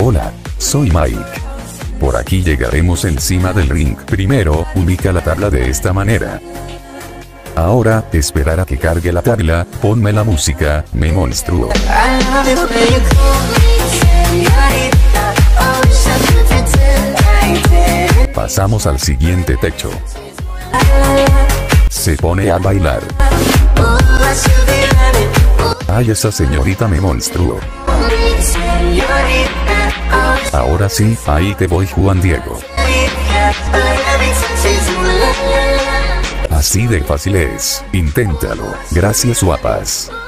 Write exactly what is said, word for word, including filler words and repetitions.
Hola, soy Mike. Por aquí llegaremos encima del ring. Primero, ubica la tabla de esta manera. Ahora, esperar a que cargue la tabla, ponme la música, me monstruo. Pasamos al siguiente techo. Se pone a bailar. Ay, esa señorita me monstruo. Ahora sí, ahí te voy, Juan Diego. Así de fácil es, inténtalo. Gracias, guapas.